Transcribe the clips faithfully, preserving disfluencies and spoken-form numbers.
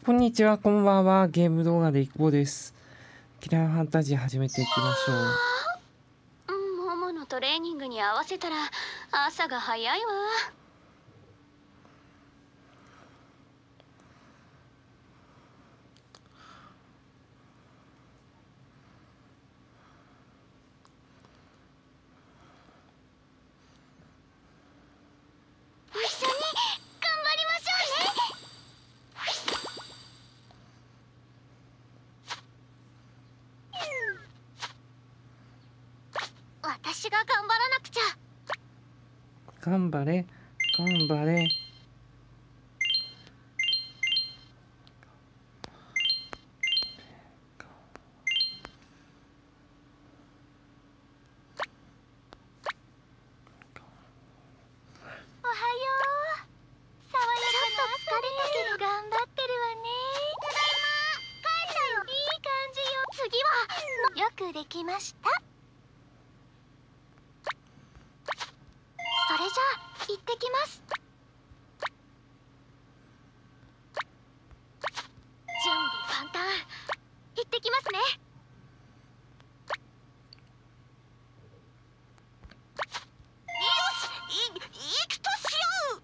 こんにちは、こんばんは。ゲーム動画でいこうです。キラーファンタジー始めていきましょう。もものトレーニングに合わせたら朝が早いわ。一緒に頑張りましょうね。私が頑張らなくちゃ。 頑張れ、頑張れ。 おはよう。爽やかな朝だけど頑張ってるわね。ただいま。帰ったよ。いい感じよ。次はよくできました。それじゃあ行ってきます。準備万端。行ってきますね。よし、い、行くとしよう。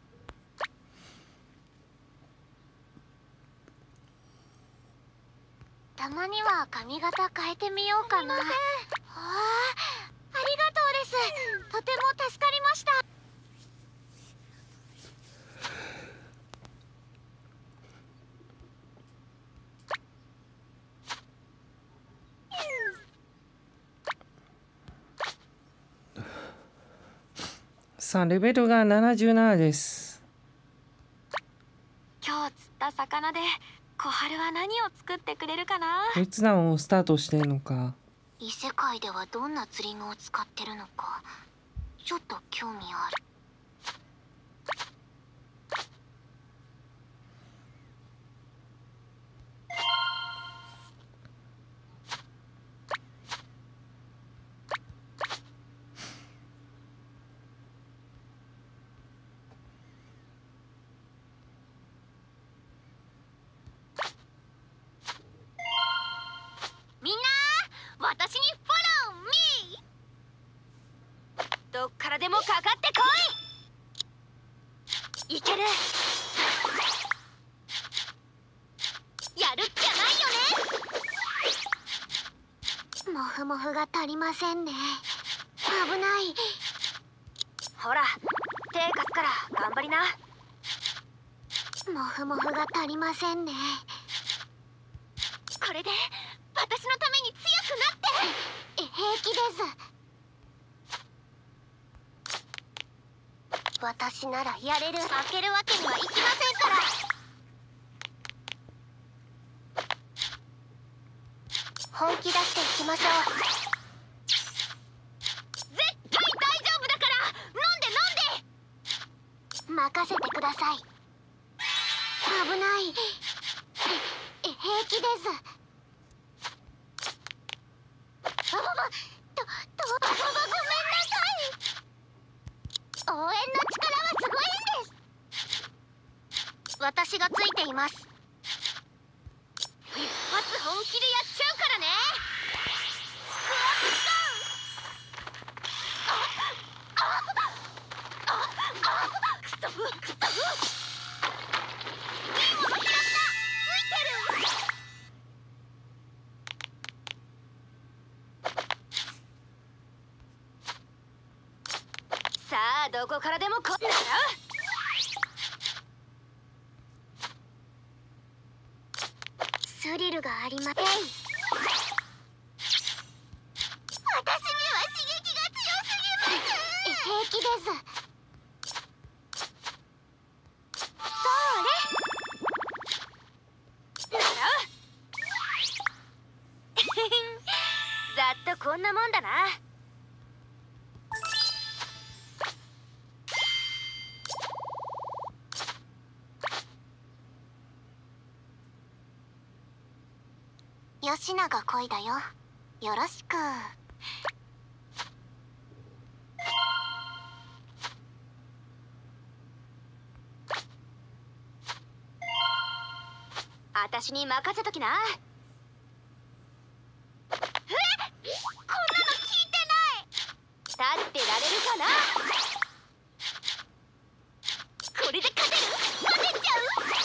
たまには髪型変えてみようかな。ああ、ありがとうです。とても助かりました。 さあ、レベルがななじゅうななです。 今日釣った魚で小春は何を作ってくれるかな。 越南をスタートしてんのか。 異世界ではどんな釣り具を使ってるのかちょっと興味ある。みんな私にフォローミー。どっからでもかかってこい。いける。やるっきゃないよね。モフモフが足りませんね。危ない。ほら手貸すから頑張りな。モフモフが足りませんね。これで私のために強くなって。え、平気です。私ならやれる。負けるわけにはいきませんから。本気出していきましょう。絶対大丈夫だから飲んで飲んで。任せてください。危ない。え、え、平気です。あばば、と、と、あばば、ごめんなさい。応援の力はすごいんです。私がついています。一発本気でやっちゃうからね。スクワットダウン。あ、あ、あ、あ、くそぶ、くそぶ。いいもの拾った。ついてる。さあどこからでもこならスリルがありません。私には刺激が強すぎます。平気です。それならざっとこんなもんだな。吉永恋だよ。よろしく。 私に任せときな。え、こんなの聞いてない。立ってられるかな。これで勝てる？勝てち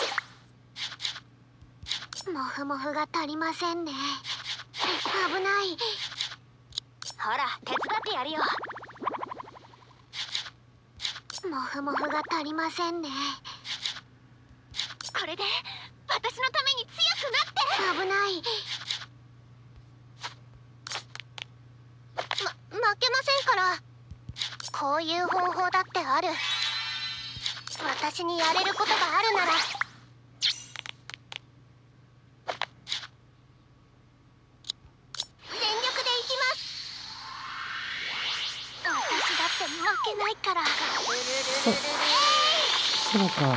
ゃう？モフモフが足りませんね。危ない。ほら手伝ってやるよ。モフモフが足りませんね。これで私のために強くなって。危ない。ま、負けませんから。こういう方法だってある。私にやれることがあるなら。全力でいきます。私だって負けないから。 そそうか。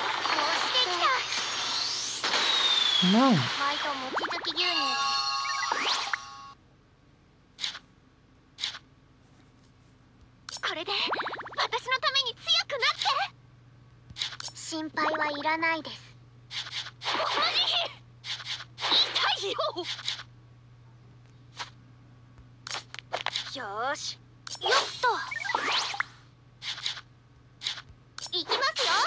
なん。 マイと望月牛乳です。これで私のために強くなって。心配はいらないです。マジ痛いよ。よーし、よっと。いきますよ。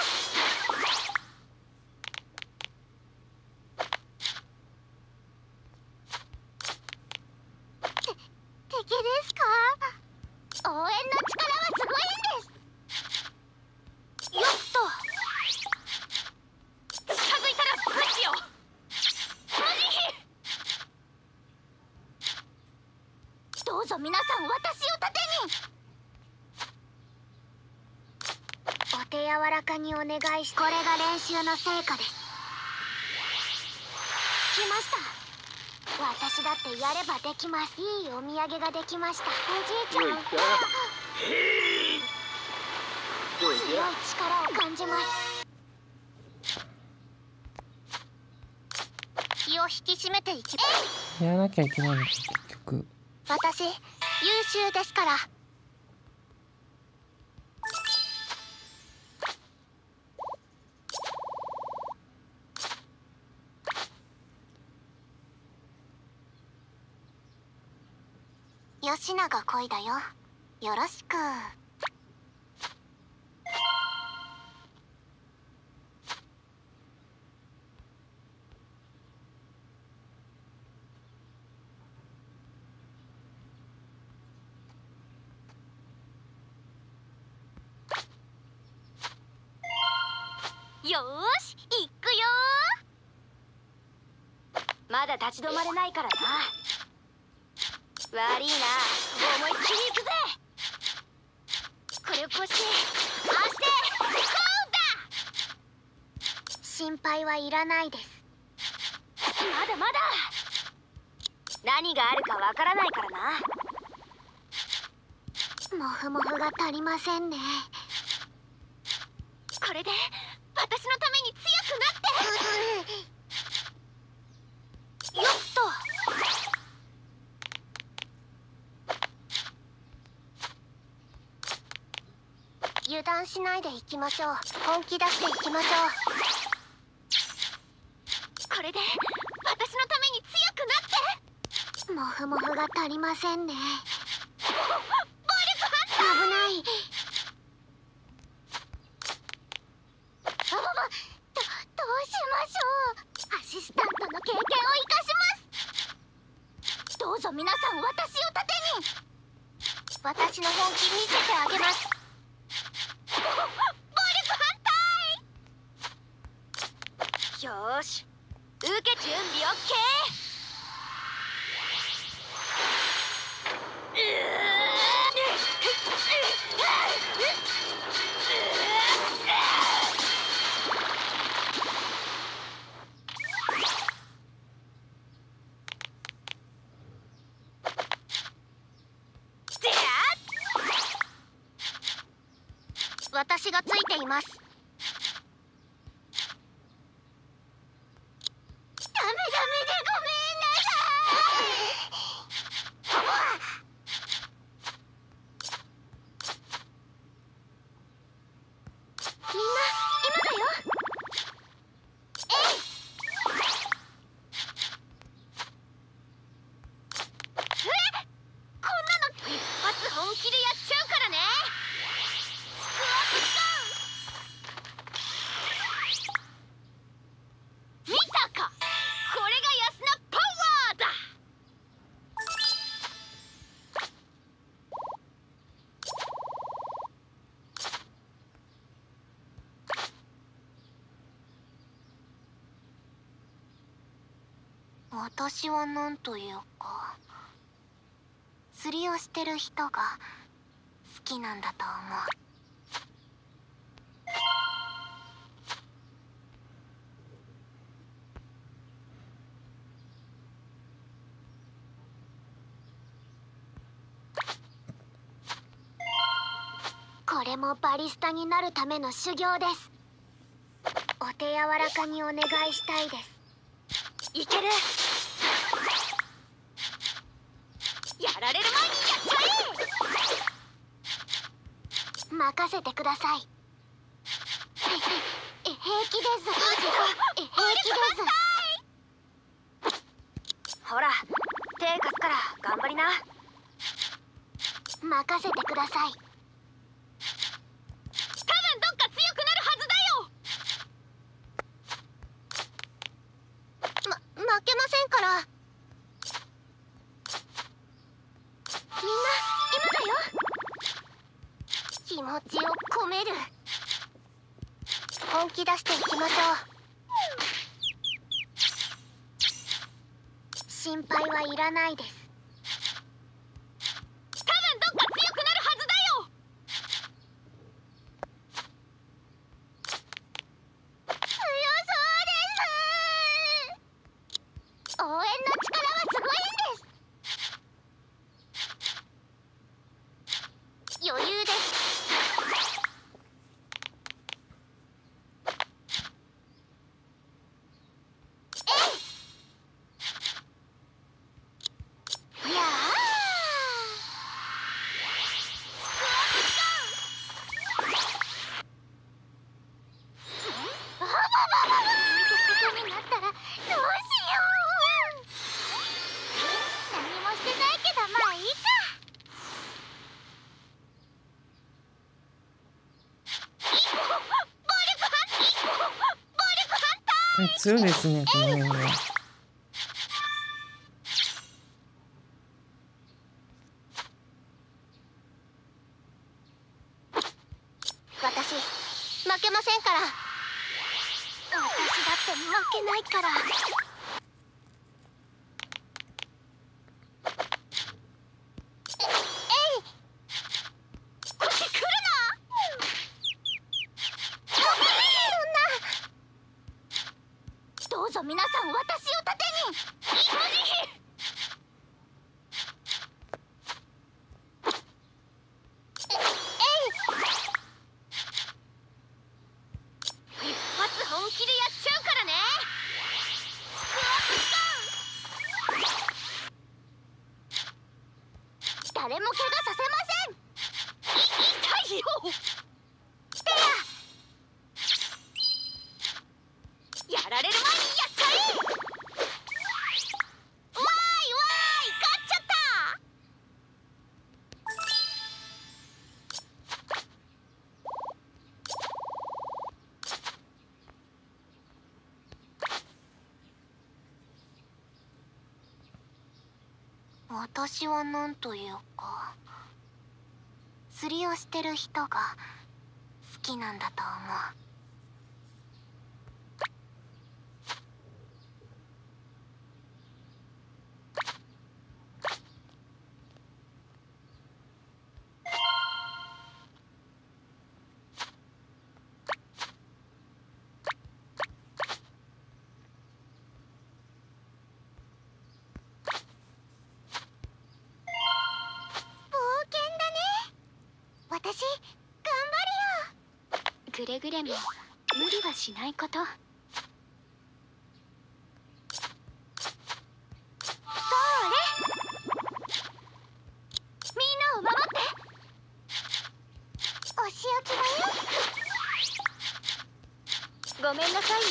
敵ですか？応援の力はすごいんです。よっと。近づいたらぶちよ。マジ。どうぞ皆さん、私を盾に。お手柔らかにお願いし。これが練習の成果です。来ました。私だってやればできます。いいお土産ができました。おじいちゃん。強い力を感じます。気を引き締めていきます。 やらなきゃいけないのか、結局。 私優秀ですから。吉永恋だよ。よろしく。よーし、行くよー。まだ立ち止まれないからな。悪いな、思いっきり行くぜ。これをこうして、ああして、こうだ。心配はいらないです。まだまだ。何があるかわからないからな。モフモフが足りませんね。これで私のために強くなって。よっと。油断しないでいきましょう。本気出していきましょう。これで私のために強くなって。モフモフが足りませんね。暴力反対。危ない。あばば、ど、どうしましょう。アシスタントの経験を生かします。どうぞ皆さん、私を盾に。私の本気見せてあげます。暴力反対。よーし、受け準備 オーケー。 私がついています。ダメダメでごめんなさい。みんな今だよ。えい。 私はなんというか、釣りをしてる人が好きなんだと思う。これもバリスタになるための修行です。お手柔らかにお願いしたいです。いける。やられる前にやっちゃえ。任せてください。え、平気です。え、平気です。ほら、手貸すから頑張りな。任せてください。多分どっか強くなるはずだよ。ま、負けませんから。みんな今だよ。気持ちを込める。本気出していきましょう。心配はいらないです。多分どっか強くなるはずだよ。強そうです。応援の力はすごいんです。余裕です。えい。やあ。あばばばばってことになったらどうしよう。何もしてないけどまあいいか。暴力反暴力反対。 強いですね、この辺は。 私負けませんから。私だって負けないから。え、えい。こっち来るな。そんな。どうぞ皆さん私を盾に。イモジヒ。え、えい。一発本気でやっちゃうからね。スクワットガン。誰も怪我させません。い痛いよ。てや。やられる前にやっちゃえ。わーいわーい、勝っちゃった。私はなんというか、釣りをしてる人が好きなんだと思う。冒険だね。私頑張るよ。くれぐれも無理はしないこと。それ。みんなを守って。お仕置きだよ。ごめんなさいね。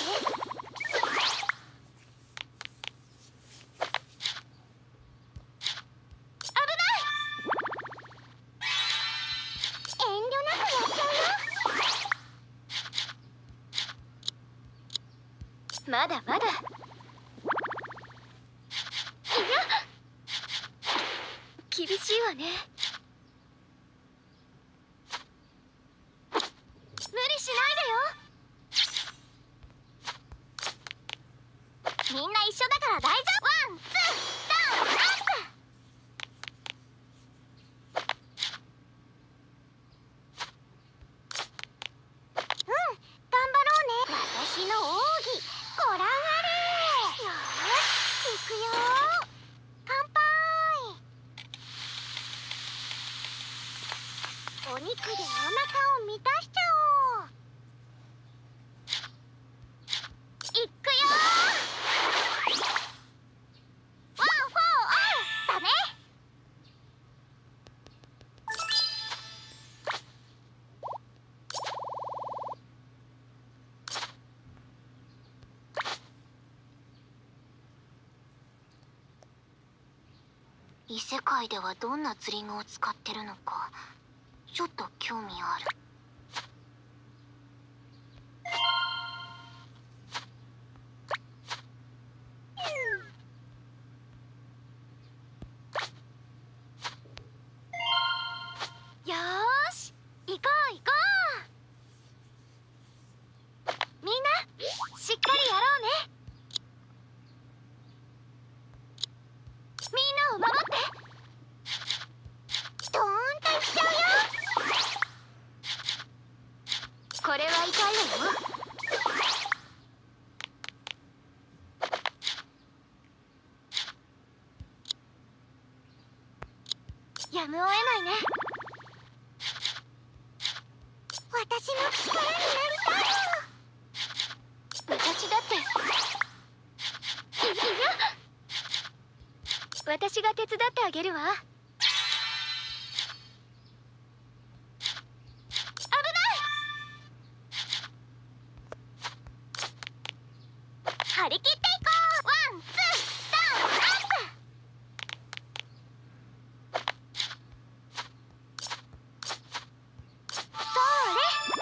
危ない。遠慮なくやっちゃうよ。まだまだ。いや、厳しいわね。無理しないでよ。みんな一緒だから大丈夫。わンツーダウンアップ。うん、頑張ろうね。私の奥義ご覧あれ。よーし、行くよー。乾杯。お肉でお腹を満たしちゃおう。いっくよー。ワンフォーオンだね。異世界ではどんな釣り具を使ってるのかちょっと興味ある。よーし、行こう行こう。みんなしっかりやろうね。みんなを守って。ドーンといっちゃうよ。これは痛いわよ。やむを得ないね。私の力になりたいよ。私だっていいよ。私が手伝ってあげるわ。張り切っていこう。ワンツーダウンアップ。それ。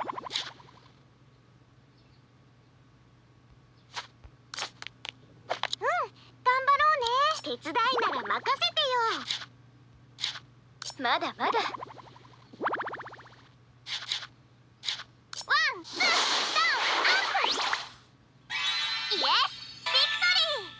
うん、頑張ろうね。手伝いなら任せてよ。まだまだ。ワンツーダウンアップ。イエス、ビクトリー。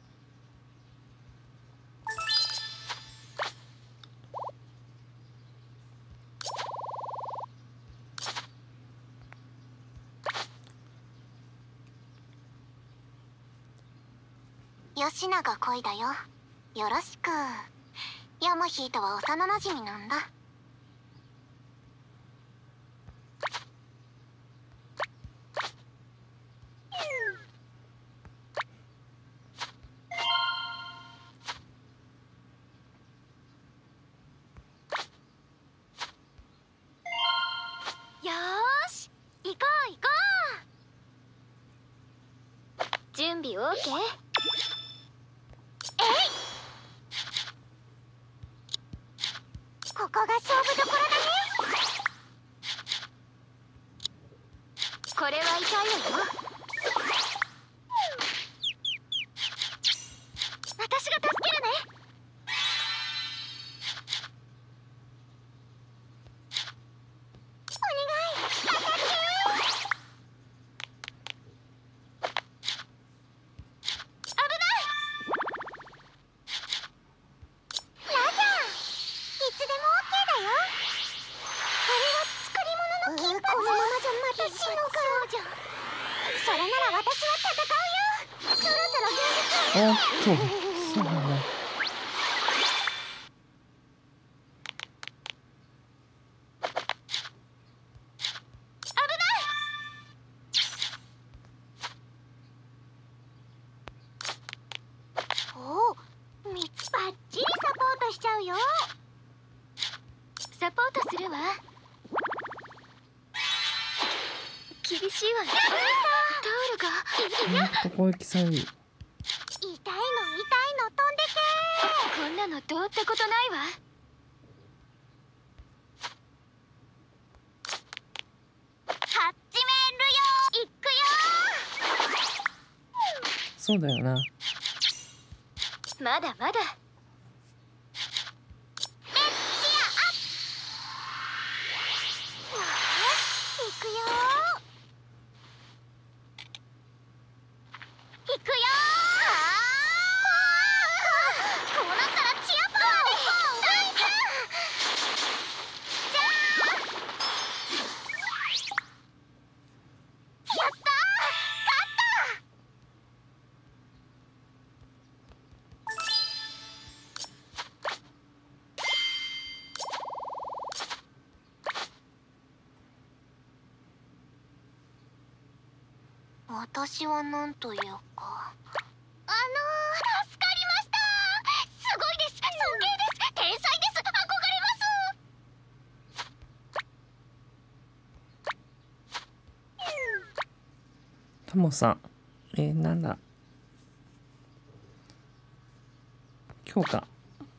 吉永恋だよ。よろしく。ヤマヒーとは幼馴染なんだ。よーし、行こう行こう。準備 オーケー？ えい！ここが勝負どころだね。これは痛いわよ。私が助けるね。それなら私は戦うよ。そろそろ現実を。 おっと、そうなんだ。 おお、ミツバッチリサポートしちゃうよ。 サポートするわ。厳しいわね。タオルが。 ほんと攻撃される。 痛いの痛いの飛んでけ。 こんなのどうってことないわ。 始めるよ。いくよ。 そうだよな。 まだまだ。 いくよ。いくよ。 私はなんというか、あのー、助かりました。すごいです。尊敬です。天才です。憧れます。 タモさん、えー、なんだ強化。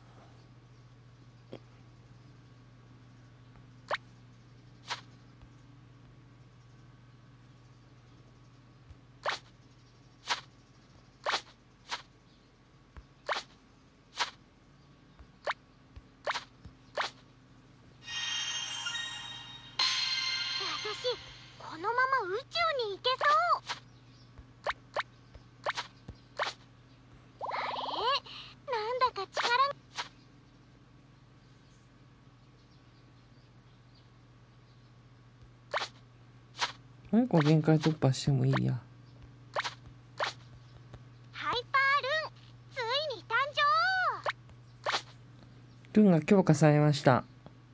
私このまま宇宙に行けそう。あれ、なんだか力もう一個限界突破してもいいや。 ハイパールンついに誕生。 ルンが強化されました。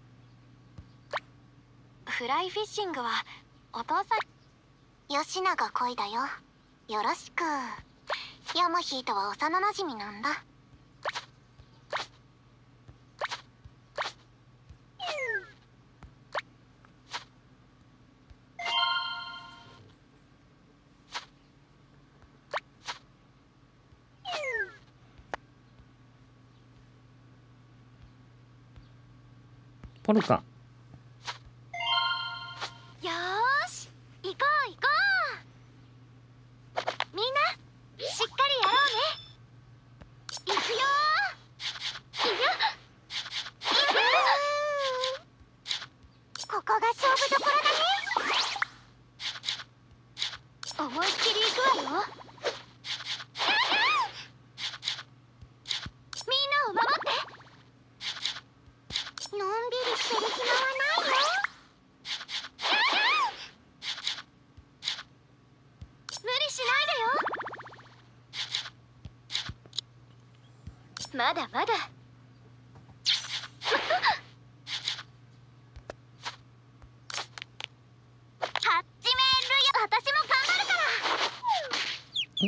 フライフィッシングはお父さん吉永恋だよ。よろしく。ヤマヒーとは幼なじみなんだ。 ポルカ。 よーし行こう行こう。みんなしっかりやろうね。行くよー。いやここが勝負どころだね。思いっきり行くわよ。みんなを守って。のんびりしてる暇はないよ。無理しないでよ。まだまだ。始めるよ。私も頑張るから。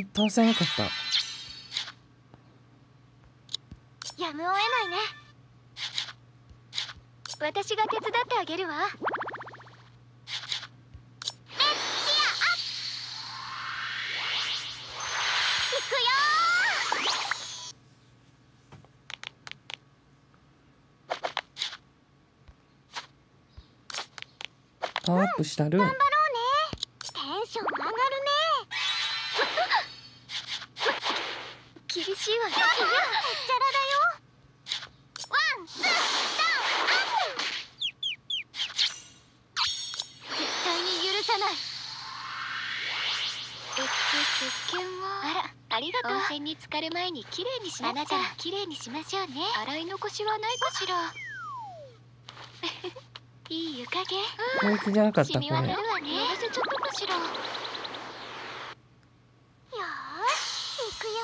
え、倒せなかった。 やむを得ないね。私が手伝ってあげるわ。レッツチアアップ。行くよパワーアップしたルン。 頑張ろうね。テンション上がるね。厳しいわね。へっちゃらだよ。ワンツーダウンアップ。絶対に許さない。えっと石鹸はあら、ありがとう。温泉に浸かる前にきれいにしなくちゃ。あなたきれいにしましょうね。洗い残しはないかしら。いい湯加減。 攻撃じゃなかったこれ。 染み渡るわね。やらせちゃったかしら。よーし行くよ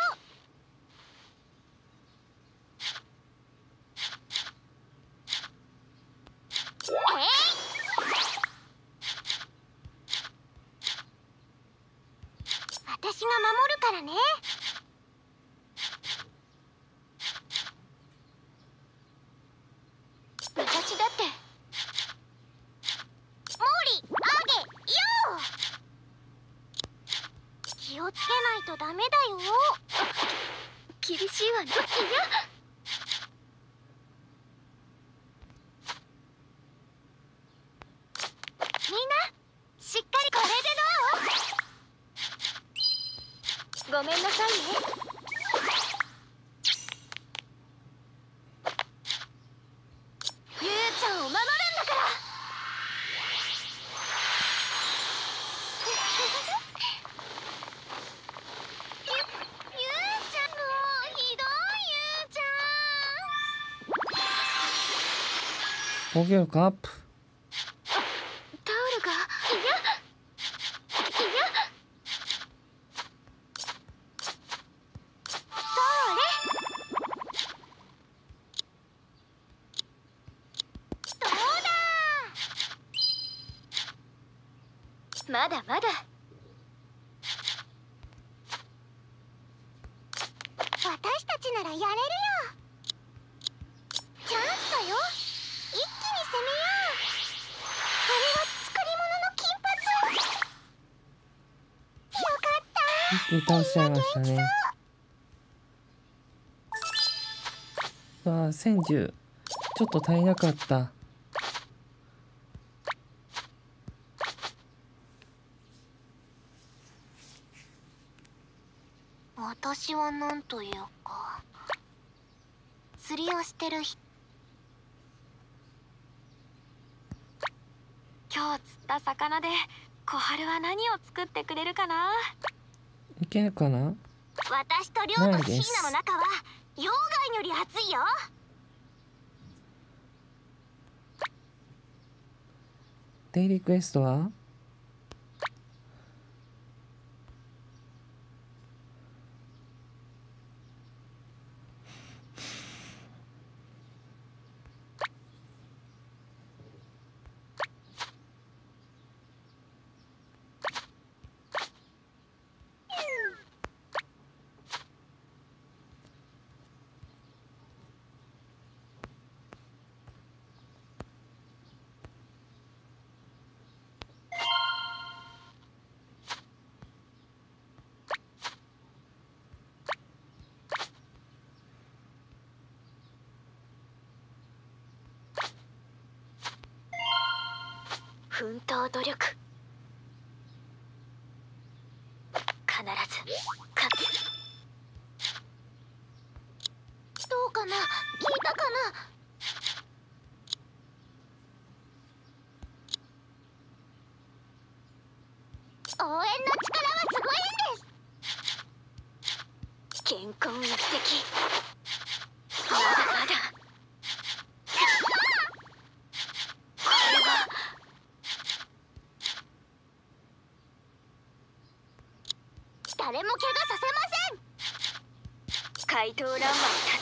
ー。えい。私が守るからね。私だって。モーリーあげよう。気をつけないとダメだよ。厳しいわね。いやみんなしっかり。これでどう？ごめんなさいね。ゆうちゃんを守るんだから。ゆゆうちゃんのひどいゆうちゃん。 防御力アップ。 タオルが。いやいやそれ。どうだ。まだまだ。 私たちならやれるよ。チャンスだよ。一気に攻めよう。あれは作り物の金髪。よかった。 一気に倒しちゃいましたね。わあ、千十ちょっと足りなかった。 私はなんというか釣りをしてる人。 今日釣った魚で小春は何を作ってくれるかな。 いけるかな。 私と亮と椎名の中は溶岩より熱いよ。 デイリークエストは奮闘努力、必ず勝つ。 どうかな、聞いたかな。応援の力はすごいんです。 健康一滴。まだまだ。これは誰も怪我させません。 怪盗ランマ立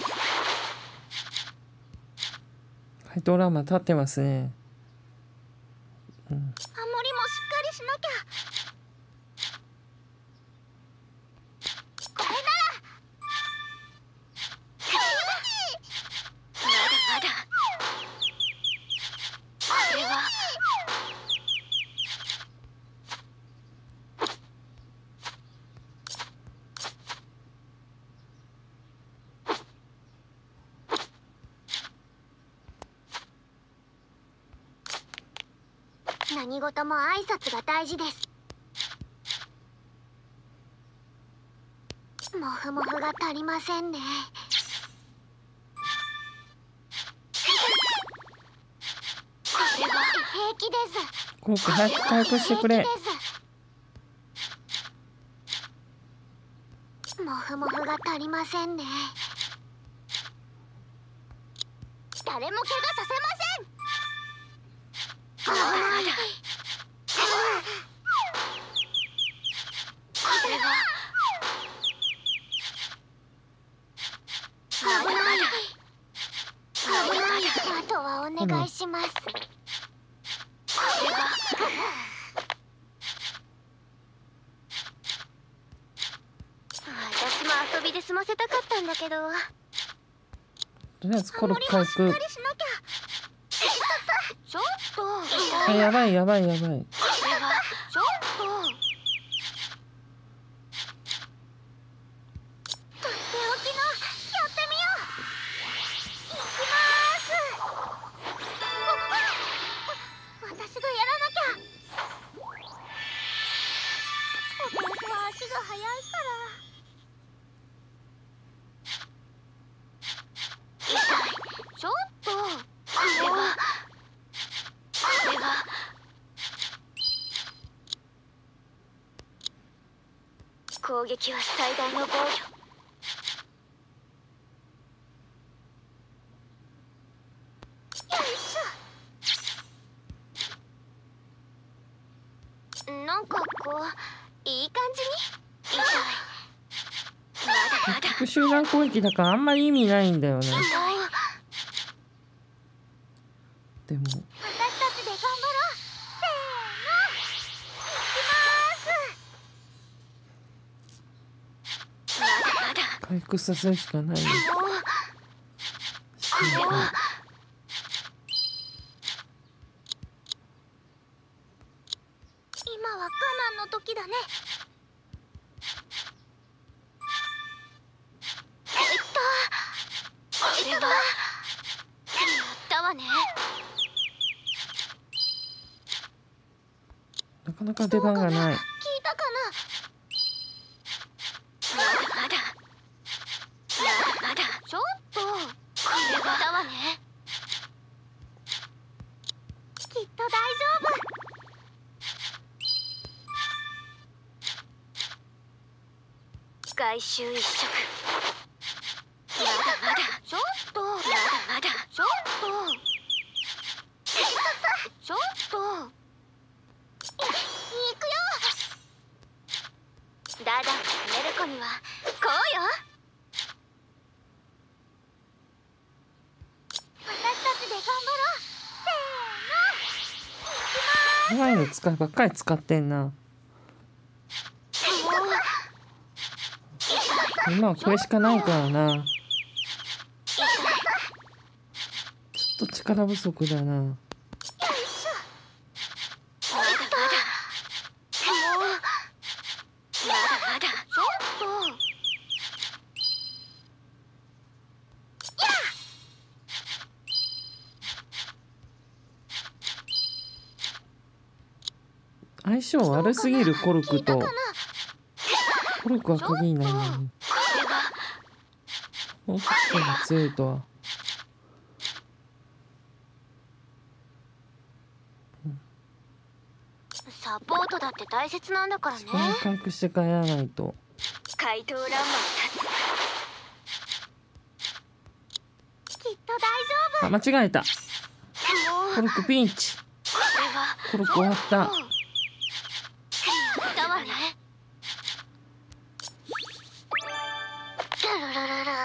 つ。 怪盗ランマ立ってますね。うん、 守りもしっかりしなきゃ。これならまだまだ。これは何事も挨拶が大事です。もふもふが足りませんね。 これは平気です。 コウ君早く回復してくれ。 平気です。もふもふが足りませんね。誰も怪我させません。 まだまだ。これはまだまだ。まだまだ。 あとはお願いします。 これは私も遊びで済ませたかったんだけど。 とりあえずコルク回復。 しなきゃ。ちょっと。 あ、やばいやばいやばい。 これはちょっと。とっておきのやってみよう。いきます。私がやらなきゃ。弟は足が速いから。 痛い。 ちょっと。 これはこれは攻撃は最大の防御。 よいしょ。なんかこういい感じに。 痛い。まだまだ。 特集団攻撃だからあんまり意味ないんだよね。 痛い。 でも私たちで頑張ろう。せーの。いきまーす。 まだまだ。 回回復させるしかないよ。 もうこれは今は我慢の時だね。 これはやったわね。 なかなか出番がない。 聞いたかまだまだまだまだな。ちょっとこれやったはわね。きっと大丈夫。 外周一色。まだまだちょっとまだまだちょっとちょっとい行くよ。 ダダを止める子にはこうよ。 私たちで頑張ろう。せーの。 長いの使いばっかり使ってんな。今はこれしかないからな。ちょっと力不足だな。 まだまだもうまだまだちょっと相性悪すぎるコルクと。コルクは鍵になるのに。 これはもうちょっと強いとは。 サポートだって大切なんだからね。 これ回復して帰らないと。 怪盗ランマを立つ。 きっと大丈あ、間違えた。 もうコルクピンチ。 これはコルク終わった。 夫。やったわね。ルルルルル。こんなことだ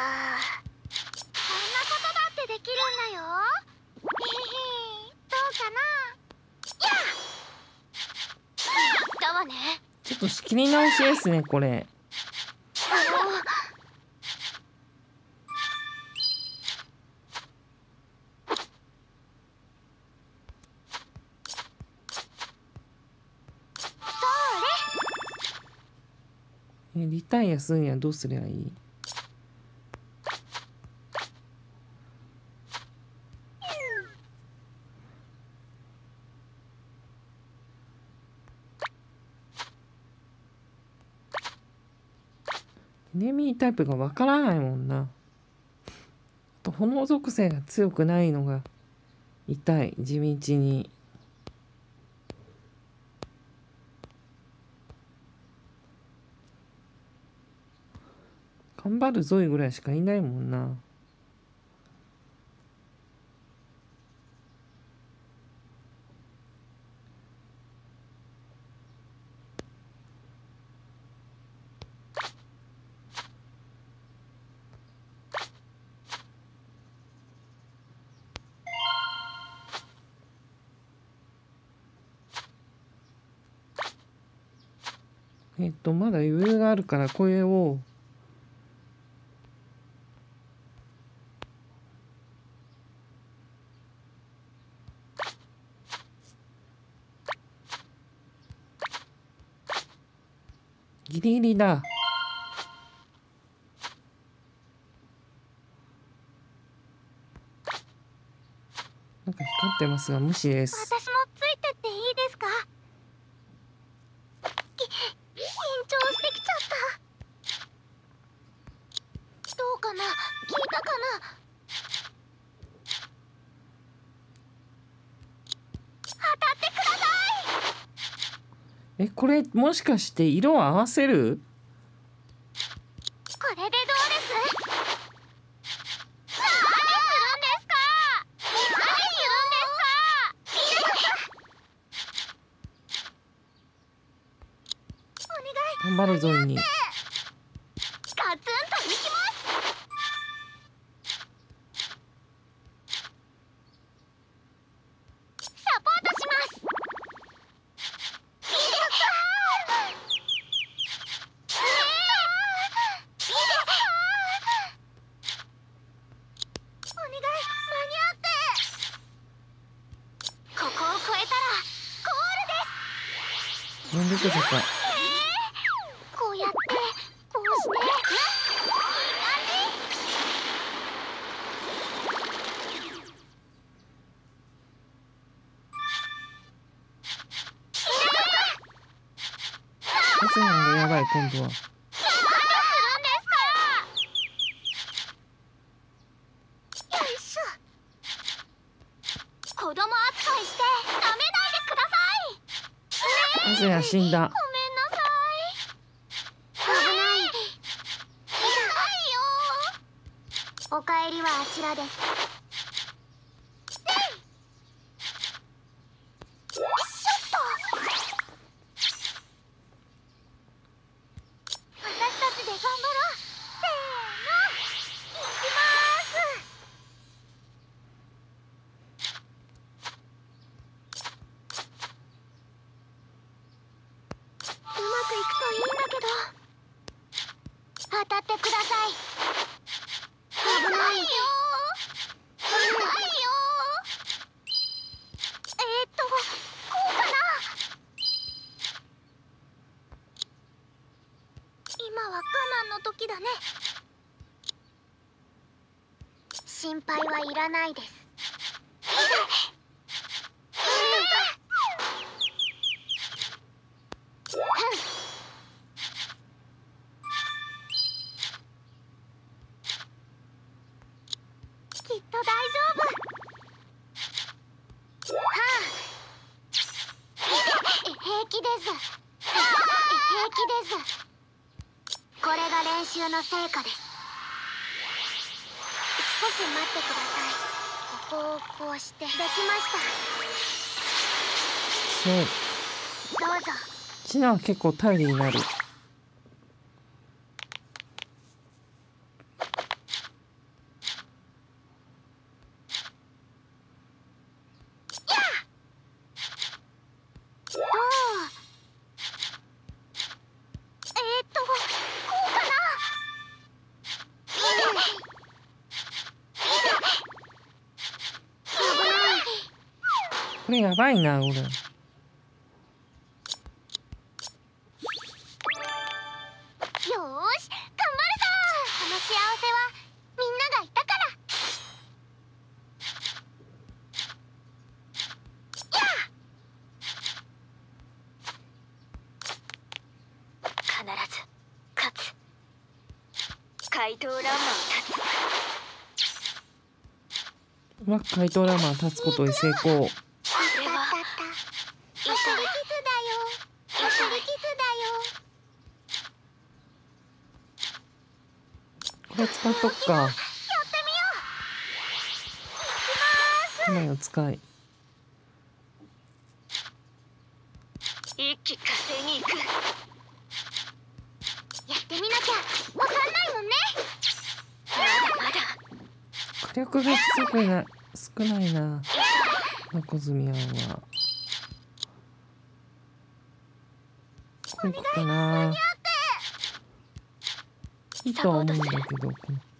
ってできるんだよ。へへどうかな。やったわね。 ちょっと仕切り直しですね、これ。えリタイアするにはどうすればいい？エネミータイプがわからないもんな。あと炎属性が強くないのが痛い、地道に。頑張るゾイぐらいしかいないもんな。えっとまだ余裕があるからこれをギリギリだ。なんか光ってますが無視です。 私もついてっていいですか。き緊張してきちゃった。どうかな、聞いたかな。当たってください。 え、これもしかして色を合わせる？ これでどうです？何するんですか？何するんですか？お願い。 頑張るゾイに。 ガツンといきます。サポートします。 くじゃか。 こうやってこうしていいなぜなのやばい今度は。 子供扱いして舐めないでください。 なぜや死んだ。 ごめんなさい。危ない。痛いよ。お帰りはあちらです。よいしょっと。私たちで頑張ろう。せーの。いきまーす。うまくいくといいんだけど。当たってください。危ないよ。危ないよ。えーっとこうかな。今は我慢の時だね。心配はいらないです。きっと大丈夫。はあ、平気です。平気です。これが練習の成果です。少し待ってください。ここをこうしてできました。 そう。 どうぞ。 シナは結構頼りになる。 おー。えーっとこうかな。危ない。 これやばいな俺。 よーし、頑張るぞ。この幸せはみんながいたから。や必ず勝つ。怪盗ランマを立つ。 うまく怪盗ラマン立つことに成功。 あったあったあった。すり傷だよ。すり傷だよ。 これ使っとくか。 やってみよう。 今の使い。 一気火星に行く。 やってみなきゃわかんないもんね。 まだまだ。 火力が少ない少ないな。猫ズミアンは。これいくかな。いいとは思うんだけど。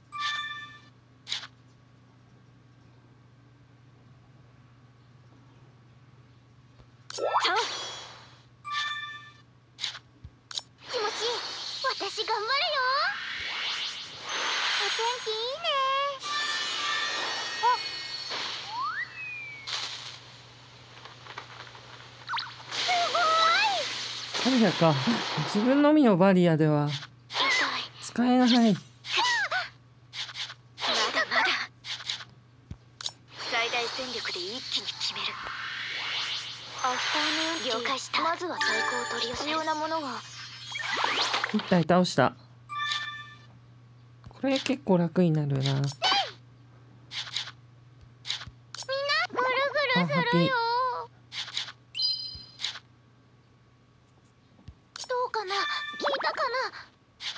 気持ちいい。私頑張るよ。お天気いいね。あ、すごい。 まさか自分のみのバリアでは痛い。 使えない。 まだまだ。最大戦力で一気に決める。アフターヌーン了解した。まずは在庫を取り寄せ。必要なものが。 一体倒した。これ結構楽になるな。 みんなぐるぐるするよ。どうかな。聞いたかな。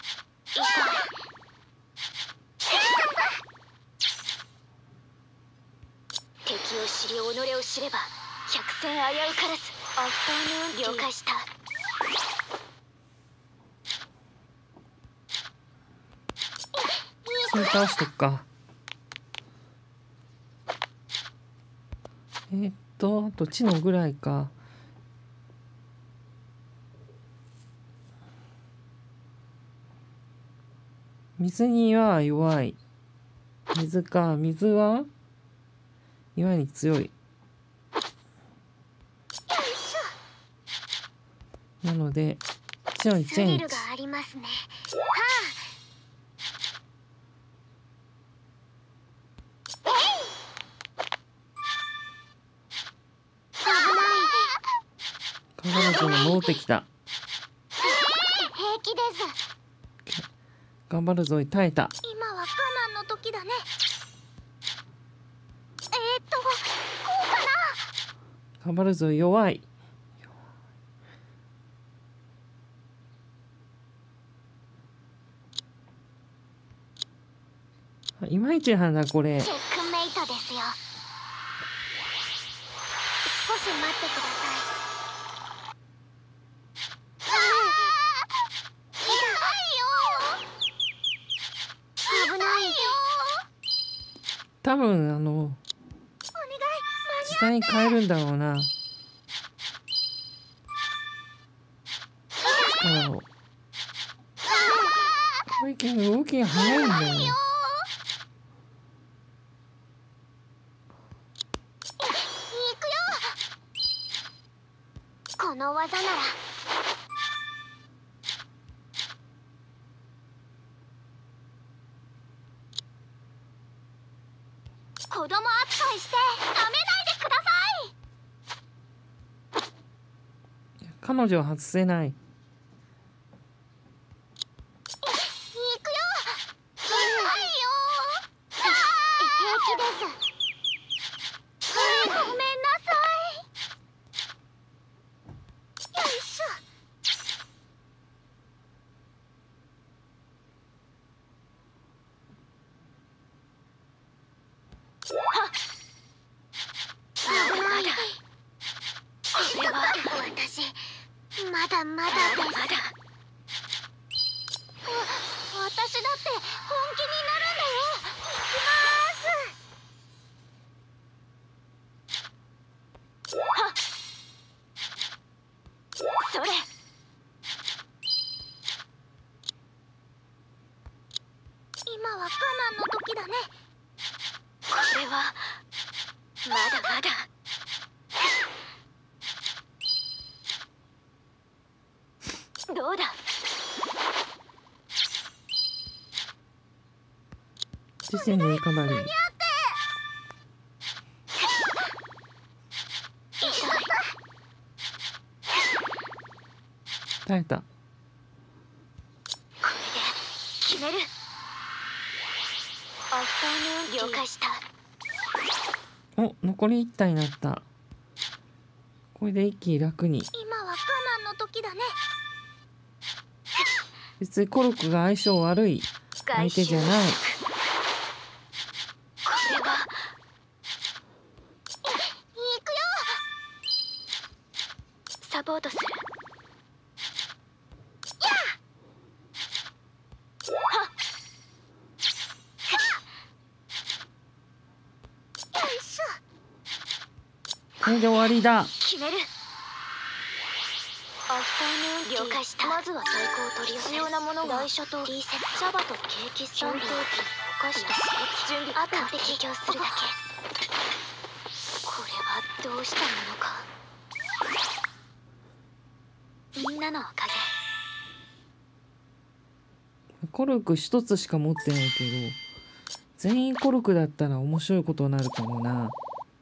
敵を知り己を知れば百戦危うからず。アフターヌーン了解した。 それ倒しとくか。えーっとあと知能ぐらいか。 水には弱い。水か。水は岩に強い。なので白にチェンジ。 スリルがありますね。はあ。 カバルゾイが戻ってきた。 平気です。 頑張るぞい。耐えた。 今は我慢の時だね。えー、っとこうかな。 頑張るぞい。弱い。いまいちなんだこれ。 チェックメイトですよ。少し待ってください。危ないよ。 多分あのお願い、 時代に変えるんだろうな。力を。小池の動きが速いんだよ。 この技なら子供扱いして舐めないでください。 彼女は外せない。 行くよ。危ないよ。平気です。ごめんなさい。よいしょ。危ない。これは私まだまだです。まだ。わ私だって本気になるんだよ。行きます。はっ。それ。今は我慢の時だね。これはまだまだ。どうだ。 自身のリカバリー。耐えた。 これで決める。アフターヌーン了解した。 お、残りいち体になった。これで一気に楽に。 今は我慢の時だね。 別にコルクが相性悪い相手じゃない。 これは行くよ。サポートする。 これで終わりだ。 決める。アフターヌーン了解した。まずは在庫を取り寄せ。必要なものは台車とリーセット、シャバとケーキスタンド、お菓子と準備、あとは提供するだけ。これはどうしたものか。みんなのおかげ。 コルク一つしか持ってないけど、全員コルクだったら面白いことになるかもな。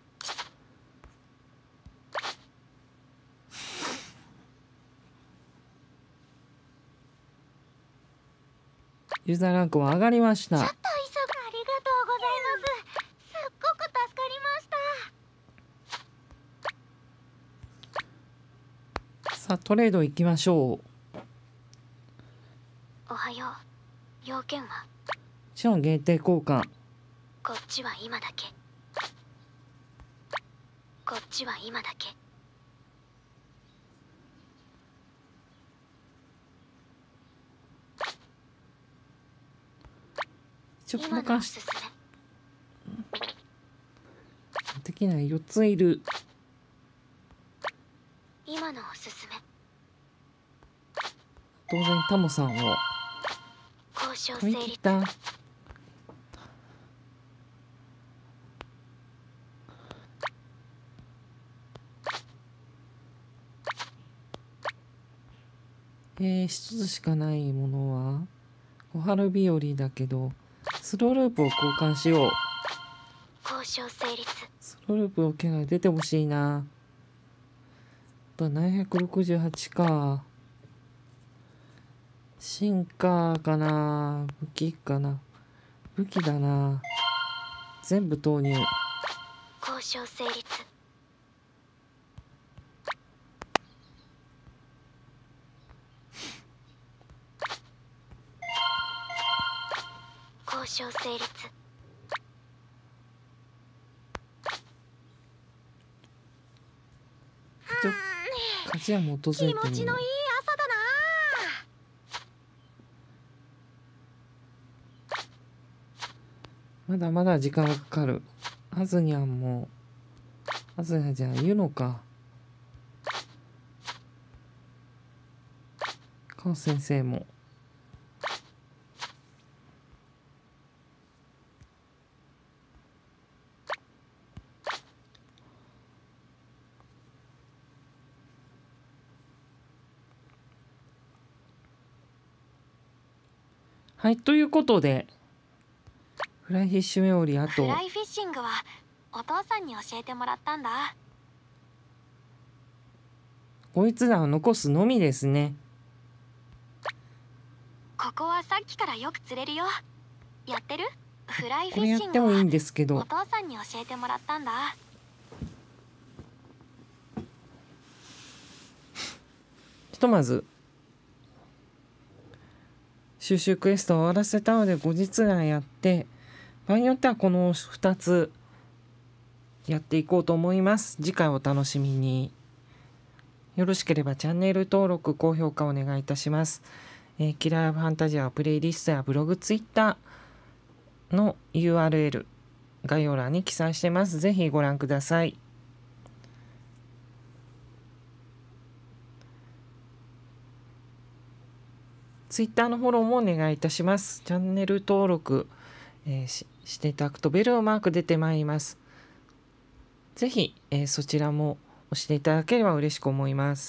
ユーザーランクは上がりました。 ちょっと急ぐ。ありがとうございます。すっごく助かりました。 さあトレード行きましょう。 おはよう。要件は？ もちろん限定交換。 こっちは今だけ。こっちは今だけ。 ちょっと今のお任しすすめ。 できないよっついる。 今のおすすめ。 当然タモさんを。 交交渉髪成立。 切った。えー、一つしかないものは小春日和だけど、スローループを交換しよう。 交渉成立。 スローループの気が出てほしいな。あとななひゃくろくじゅうはちか。進化かな、武器かな。武器だな。全部投入。 交渉成立。交渉成立。 ちょ勝ちはもう訪れてみよう。 気持ちのいい朝だな。 まだまだ時間はかかる。アズニャンもアズニャンじゃ言うのか。カオ先生も。はい、ということでフライフィッシュメモリーあとフライフィッシングはお父さんに教えてもらったんだ。 こいつらを残すのみですね。 ここはさっきからよく釣れるよ。やってる？フライフこれやィッシングってもいいんはですけど、 お父さんに教えてもらったんだ。 ひとまず収集クエストを終わらせたので後日談やって、場合によってはこのふたつやっていこうと思います。次回お楽しみに。よろしければチャンネル登録高評価お願いいたします。えー、キラーファンタジアはプレイリストやブログ、ツイッターの ユーアールエル 概要欄に記載してます。ぜひご覧ください。ツイッターのフォローもお願いいたします。チャンネル登録、えー、し, していただくとベルのマーク出てまいります。ぜひ、えー、そちらも押していただければ嬉しく思います。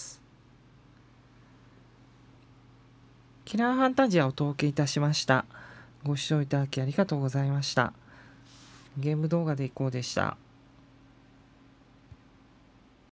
キラーファンタジアをお届けいたしました。ご視聴いただきありがとうございました。ゲーム動画でいこうでした。